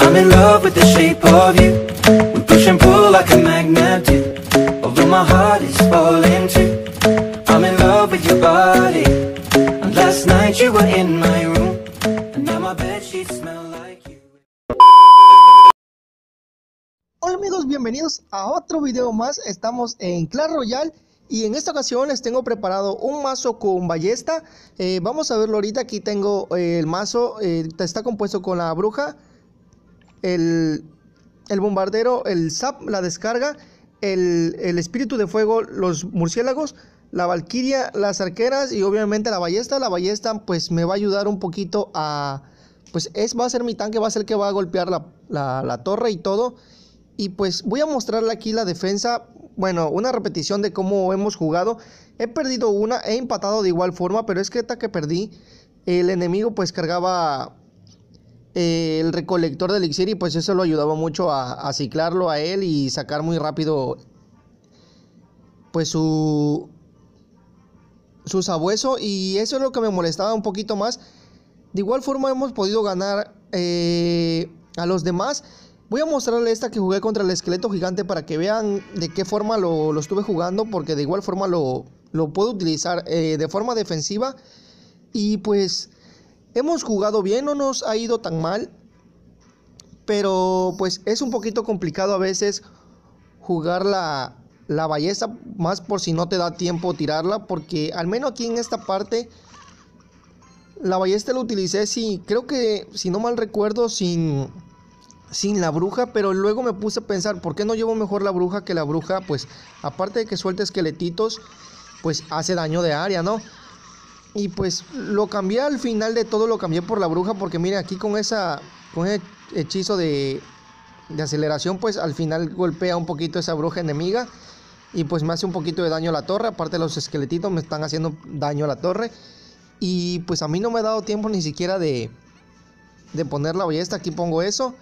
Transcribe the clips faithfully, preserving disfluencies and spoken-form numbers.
I'm in love with the shape of you. We push and pull like a magnet do. Although my heart is falling too. I'm in love with your body. And last night you were in my room. And now my bedsheets smell like you. Hola amigos, bienvenidos a otro video más. Estamos en Clash Royale y en esta ocasión les tengo preparado un mazo con ballesta. eh, Vamos a verlo ahorita. Aquí tengo eh, el mazo, eh, está compuesto con la bruja, el, el bombardero, el zap, la descarga, el, el espíritu de fuego, los murciélagos, la valquiria, las arqueras y obviamente la ballesta. La ballesta pues me va a ayudar un poquito a... Pues es, va a ser mi tanque, va a ser el que va a golpear la, la, la torre y todo. Y pues voy a mostrarle aquí la defensa. Bueno, una repetición de cómo hemos jugado. He perdido una, he empatado de igual forma, pero es que esta que perdí, el enemigo pues cargaba eh, el recolector de elixir y pues eso lo ayudaba mucho a, a ciclarlo a él y sacar muy rápido pues su, su sabueso, y eso es lo que me molestaba un poquito más. De igual forma hemos podido ganar eh, a los demás. Voy a mostrarle esta que jugué contra el esqueleto gigante para que vean de qué forma lo, lo estuve jugando, porque de igual forma lo, lo puedo utilizar eh, de forma defensiva. Y pues hemos jugado bien, no nos ha ido tan mal, pero pues es un poquito complicado a veces jugar la, la ballesta, más por si no te da tiempo tirarla, porque al menos aquí en esta parte la ballesta la utilicé, sí, creo que si no mal recuerdo, sin... sin la bruja, pero luego me puse a pensar, ¿por qué no llevo mejor la bruja? Que la bruja, pues, aparte de que suelta esqueletitos, pues hace daño de área, ¿no? Y pues lo cambié al final de todo, lo cambié por la bruja, porque mire, aquí con esa, con ese hechizo de, de aceleración, pues al final golpea un poquito esa bruja enemiga, y pues me hace un poquito de daño a la torre. Aparte los esqueletitos me están haciendo daño a la torre, y pues a mí no me ha dado tiempo ni siquiera de, de poner la ballesta. Aquí pongo eso.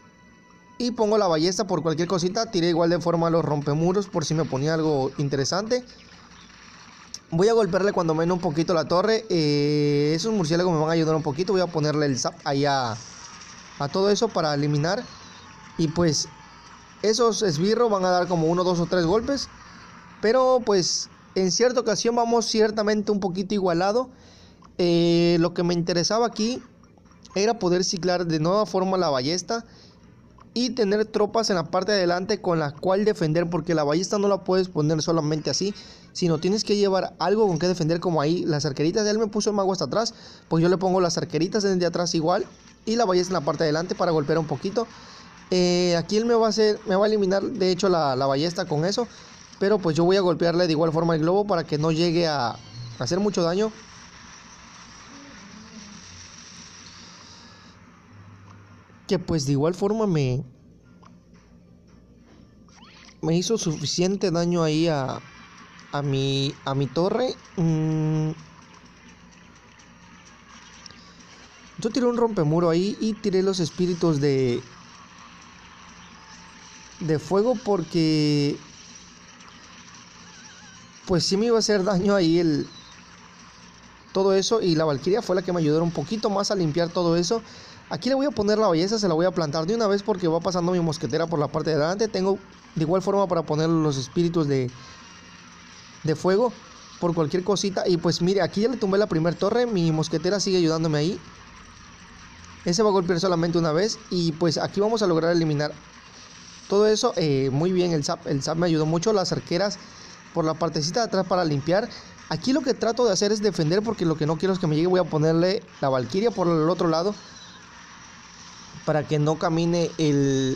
Y pongo la ballesta por cualquier cosita. Tiré igual de forma los rompemuros por si me ponía algo interesante. Voy a golpearle cuando menos un poquito la torre. Eh, esos murciélagos me van a ayudar un poquito. Voy a ponerle el zap ahí a, a todo eso para eliminar. Y pues esos esbirros van a dar como uno, dos o tres golpes. Pero pues en cierta ocasión vamos ciertamente un poquito igualado. Eh, lo que me interesaba aquí era poder ciclar de nueva forma la ballesta y tener tropas en la parte de adelante con la cual defender, porque la ballesta no la puedes poner solamente así, sino tienes que llevar algo con que defender, como ahí las arqueritas. Él me puso el mago hasta atrás, pues yo le pongo las arqueritas desde atrás igual y la ballesta en la parte de adelante para golpear un poquito. Eh, aquí él me va a hacer, me va a eliminar de hecho la, la ballesta con eso, pero pues yo voy a golpearle de igual forma el globo para que no llegue a, a hacer mucho daño. Que pues de igual forma me me hizo suficiente daño ahí a a mi a mi torre. mm. Yo tiré un rompemuro ahí y tiré los espíritus de de fuego, porque pues sí me iba a hacer daño ahí el todo eso, y la valquiria fue la que me ayudó un poquito más a limpiar todo eso. Aquí le voy a poner la ballesta, se la voy a plantar de una vez porque va pasando mi mosquetera por la parte de adelante. Tengo de igual forma para poner los espíritus de, de fuego por cualquier cosita. Y pues mire, aquí ya le tumbé la primera torre, mi mosquetera sigue ayudándome ahí. Ese va a golpear solamente una vez y pues aquí vamos a lograr eliminar todo eso. Eh, muy bien el zap, el zap me ayudó mucho. Las arqueras por la partecita de atrás para limpiar. Aquí lo que trato de hacer es defender, porque lo que no quiero es que me llegue. Voy a ponerle la valquiria por el otro lado para que no camine el,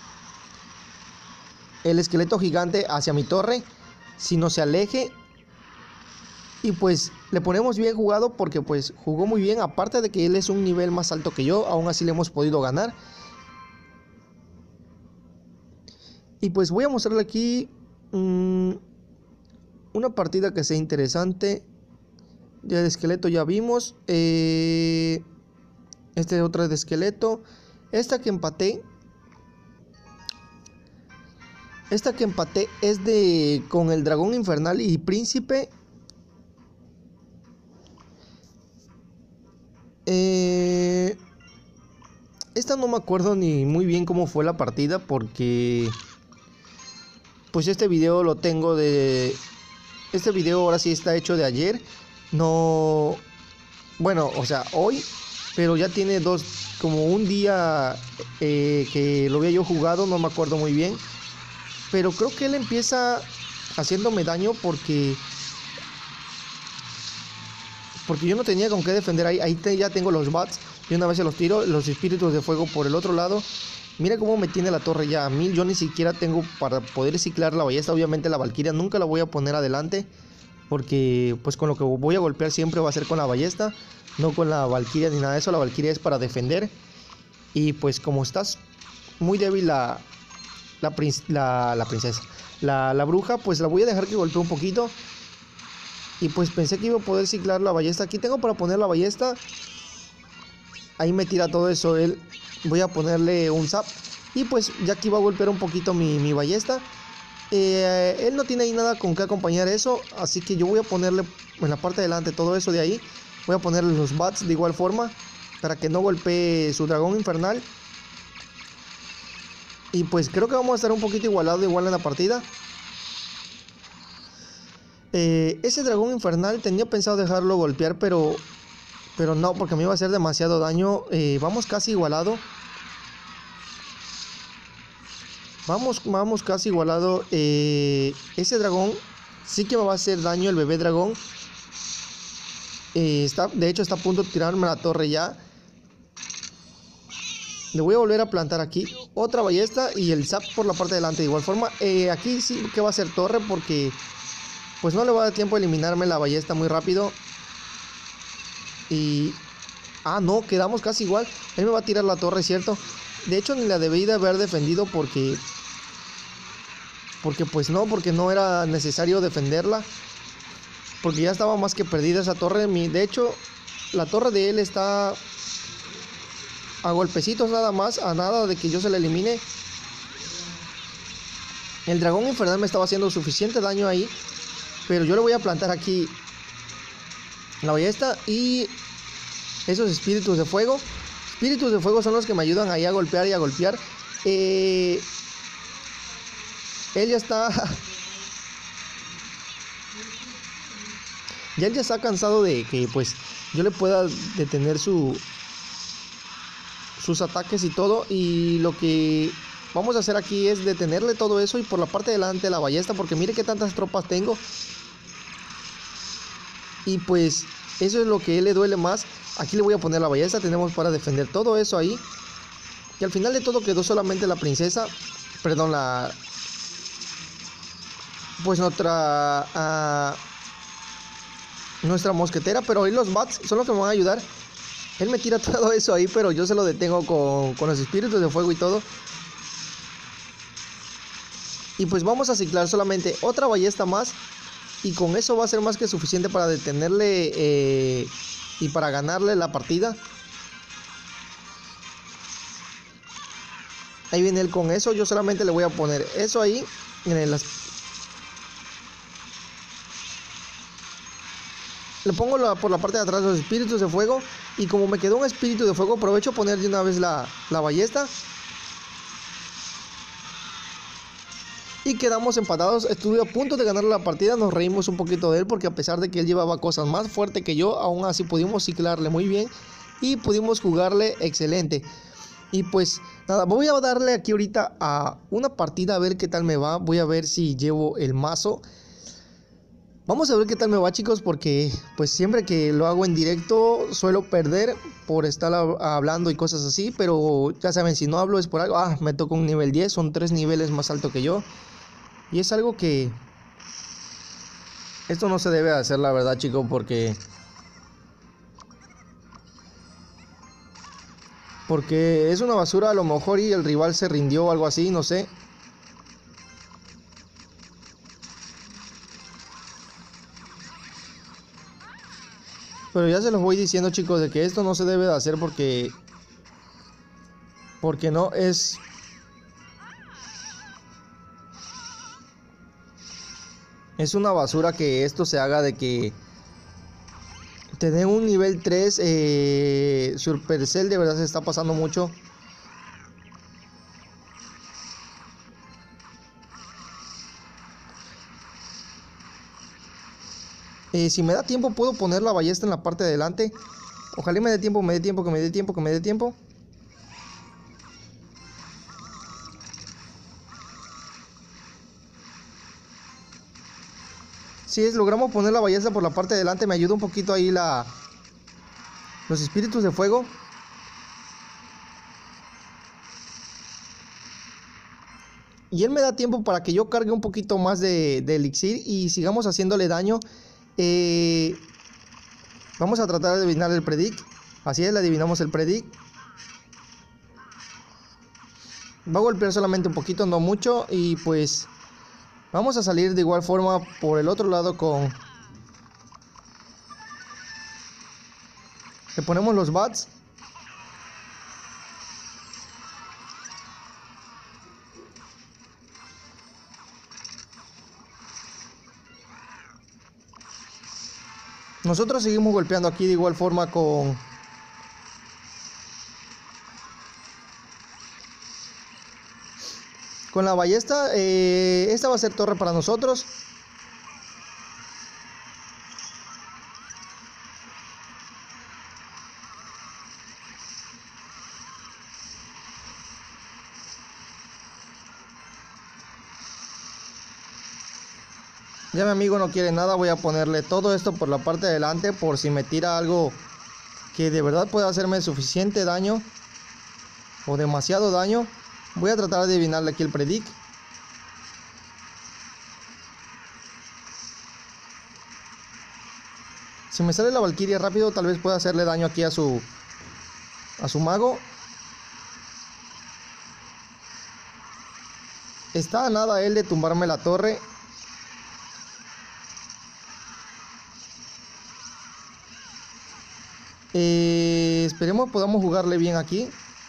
el esqueleto gigante hacia mi torre, sino se aleje. Y pues le ponemos bien jugado, porque pues jugó muy bien. Aparte de que él es un nivel más alto que yo, aún así le hemos podido ganar. Y pues voy a mostrarle aquí mmm, una partida que sea interesante. Ya de esqueleto ya vimos. Eh, este es otra de esqueleto. Esta que empaté. Esta que empaté es de con el dragón infernal y príncipe. Eh, esta no me acuerdo ni muy bien cómo fue la partida, porque pues este video lo tengo de... Este video ahora sí está hecho de ayer. No... Bueno, o sea, hoy. Pero ya tiene dos... Como un día eh, que lo había yo jugado, no me acuerdo muy bien. Pero creo que él empieza haciéndome daño porque... Porque yo no tenía con qué defender ahí. Ahí te, ya tengo los bats. Y una vez se los tiro. Los espíritus de fuego por el otro lado. Mira cómo me tiene la torre ya a mil. Yo ni siquiera tengo para poder ciclar la ballesta. Obviamente la valquiria nunca la voy a poner adelante, porque pues con lo que voy a golpear siempre va a ser con la ballesta, no con la valquiria ni nada de eso. La valquiria es para defender. Y pues como estás muy débil la, la, prin la, la princesa, la, la bruja, pues la voy a dejar que golpee un poquito. Y pues pensé que iba a poder ciclar la ballesta. Aquí tengo para poner la ballesta. Ahí me tira todo eso él. Voy a ponerle un zap. Y pues ya aquí va a golpear un poquito mi, mi ballesta. Eh, él no tiene ahí nada con qué acompañar eso. Así que yo voy a ponerle en la parte de delante todo eso de ahí. Voy a ponerle los bats de igual forma, para que no golpee su dragón infernal. Y pues creo que vamos a estar un poquito igualado igual en la partida. Eh, ese dragón infernal tenía pensado dejarlo golpear, pero... Pero no, porque me iba a hacer demasiado daño. Eh, vamos casi igualado. Vamos, vamos casi igualado. Eh, ese dragón sí que me va a hacer daño, el bebé dragón. Eh, está, de hecho está a punto de tirarme la torre ya. Le voy a volver a plantar aquí otra ballesta y el zap por la parte de delante de igual forma. Eh, aquí sí que va a ser torre, porque pues no le va a dar tiempo a eliminarme la ballesta muy rápido. Y... Ah, no, quedamos casi igual. Él me va a tirar la torre, ¿cierto? De hecho, ni la debí de haber defendido porque... Porque pues no, porque no era necesario defenderla. Porque ya estaba más que perdida esa torre. De hecho, la torre de él está... a golpecitos nada más, a nada de que yo se la elimine. El dragón infernal me estaba haciendo suficiente daño ahí. Pero yo le voy a plantar aquí la ballesta y esos espíritus de fuego. Espíritus de fuego son los que me ayudan ahí a golpear y a golpear. Eh, él ya está... ya él ya está cansado de que pues yo le pueda detener su... sus ataques y todo. Y lo que vamos a hacer aquí es detenerle todo eso. Y por la parte de delante la ballesta, porque mire qué tantas tropas tengo. Y pues eso es lo que a él le duele más. Aquí le voy a poner la ballesta. Tenemos para defender todo eso ahí. Y al final de todo quedó solamente la princesa. Perdón, la... Pues nuestra... Uh, nuestra mosquetera. Pero ahí los bats son los que me van a ayudar. Él me tira todo eso ahí, pero yo se lo detengo con, con los espíritus de fuego y todo. Y pues vamos a ciclar solamente otra ballesta más. Y con eso va a ser más que suficiente para detenerle eh, y para ganarle la partida. Ahí viene él con eso. Yo solamente le voy a poner eso ahí. En el... Le pongo la, por la parte de atrás los espíritus de fuego. Y como me quedó un espíritu de fuego, aprovecho a poner de una vez la, la ballesta. Y quedamos empatados. Estuve a punto de ganar la partida. Nos reímos un poquito de él, porque a pesar de que él llevaba cosas más fuertes que yo, aún así pudimos ciclarle muy bien y pudimos jugarle excelente. Y pues nada, voy a darle aquí ahorita a una partida a ver qué tal me va. Voy a ver si llevo el mazo. Vamos a ver qué tal me va, chicos, porque pues siempre que lo hago en directo suelo perder por estar hablando y cosas así. Pero ya saben, si no hablo es por algo. Ah, me tocó un nivel diez, son tres niveles más alto que yo. Y es algo que... esto no se debe hacer, la verdad, chicos, porque... Porque es una basura a lo mejor y el rival se rindió o algo así, no sé. Pero ya se los voy diciendo, chicos, de que esto no se debe de hacer porque... Porque no es... Es una basura que esto se haga, de que... Tener un nivel tres... Eh, Supercell de verdad se está pasando mucho. Eh, si me da tiempo puedo poner la ballesta en la parte de adelante. Ojalá me dé tiempo, me dé tiempo, que me dé tiempo, que me dé tiempo. Si es, logramos poner la ballesta por la parte de adelante, me ayuda un poquito ahí la los espíritus de fuego. Y él me da tiempo para que yo cargue un poquito más de, de elixir y sigamos haciéndole daño. Eh, vamos a tratar de adivinar el predict. Así es, le adivinamos el predict. Va a golpear solamente un poquito, no mucho. Y pues vamos a salir de igual forma por el otro lado con... Le ponemos los bats. Nosotros seguimos golpeando aquí de igual forma con... Con la ballesta. Eh, esta va a ser torre para nosotros. Ya mi amigo no quiere nada, voy a ponerle todo esto por la parte de adelante por si me tira algo que de verdad pueda hacerme suficiente daño o demasiado daño. Voy a tratar de adivinarle aquí el predict. Si me sale la Valquiria rápido, tal vez pueda hacerle daño aquí a su a su mago. Está a nada él de tumbarme la torre. Eh, esperemos podamos jugarle bien aquí.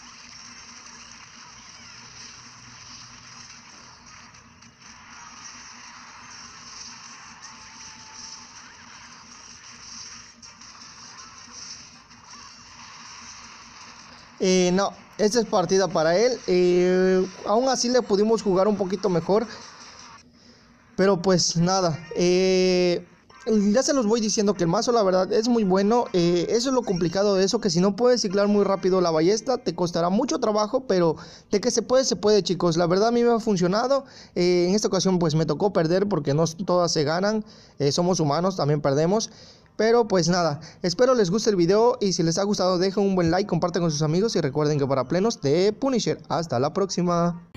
Eh, no, esta es partida para él. Eh, aún así le pudimos jugar un poquito mejor. Pero pues nada. Eh... Ya se los voy diciendo que el mazo la verdad es muy bueno. eh, Eso es lo complicado de eso, que si no puedes ciclar muy rápido la ballesta te costará mucho trabajo, pero de que se puede, se puede, chicos. La verdad a mí me ha funcionado. eh, En esta ocasión pues me tocó perder porque no todas se ganan. eh, Somos humanos, también perdemos. Pero pues nada, espero les guste el video y si les ha gustado dejen un buen like, compartan con sus amigos y recuerden que para plenos de Punisher. Hasta la próxima.